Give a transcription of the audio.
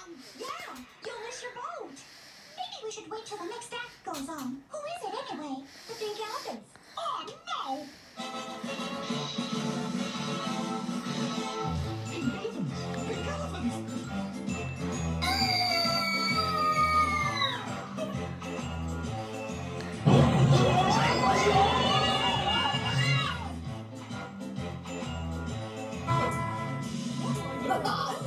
Yeah, you'll miss your boat. Maybe we should wait till the next act goes on. Who is it anyway? The pink elephants. Oh, no! Pink elephants! Pink elephants! Ah!